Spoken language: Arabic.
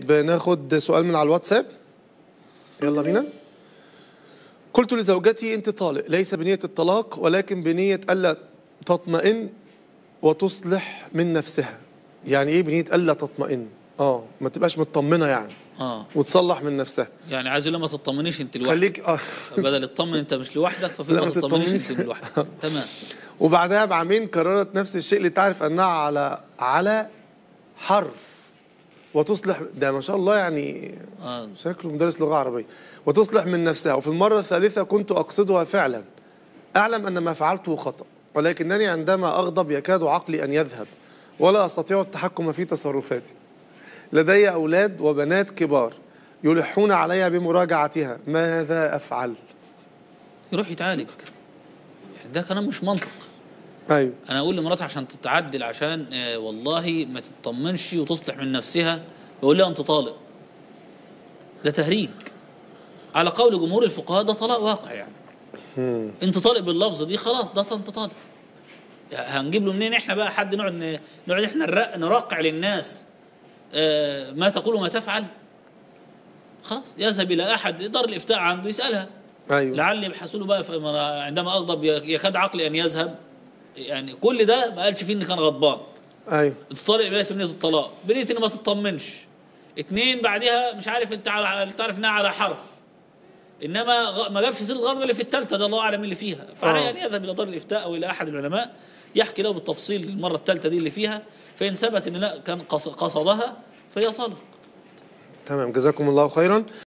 طيب ناخد سؤال من على الواتساب، يلا بينا. قلت لزوجتي انت طالق ليس بنية الطلاق ولكن بنية ألا تطمئن وتصلح من نفسها. يعني ايه بنية ألا تطمئن؟ ما تبقاش مطمنة يعني وتصلح من نفسها. يعني عايز ما تطمنيش انت لوحدك، خليك بدل تطمن انت مش لوحدك، ففي ما تطمنيش انت لوحدك. تمام. وبعدها بعامين كررت نفس الشيء لتعرف انها على حرف وتصلح. ده ما شاء الله يعني شكله مدرس لغة عربية. وتصلح من نفسها. وفي المرة الثالثة كنت أقصدها فعلا، أعلم أن ما فعلته خطأ، ولكنني عندما أغضب يكاد عقلي أن يذهب ولا أستطيع التحكم في تصرفاتي. لدي أولاد وبنات كبار يلحون علي بمراجعتها، ماذا أفعل؟ يروح يتعالج. ده كلام مش منطق. أيوه. أنا أقول لمراتي عشان تتعدل، عشان والله ما تطمنش وتصلح من نفسها، بقول لها أنت طالق. ده تهريج. على قول جمهور الفقهاء ده طلاق واقع يعني. أنت طالق باللفظ دي، خلاص ده أنت طالق. هنجيب له منين احنا بقى حد نقعد احنا نرقع للناس ما تقول وما تفعل؟ خلاص يذهب الى احد دار الافتاء عنده يسالها. ايوه. لعل يبحثوا له بقى عندما اغضب يكاد عقلي ان يذهب. يعني كل ده ما قالش فيه ان كان غضبان. ايوه. الطلاق ليس بنية الطلاق، بنية ان ما تطمنش. اتنين بعدها مش عارف انت تعرف انها على حرف، انما ما جابش سيره الغضب اللي في الثالثه، ده الله اعلم اللي فيها. فعليه ان يذهب الى دار الافتاء او الى احد العلماء يحكي له بالتفصيل المره الثالثه دي اللي فيها، فان ثبت ان لا كان قصدها فهي طالق. تمام، جزاكم الله خيرا.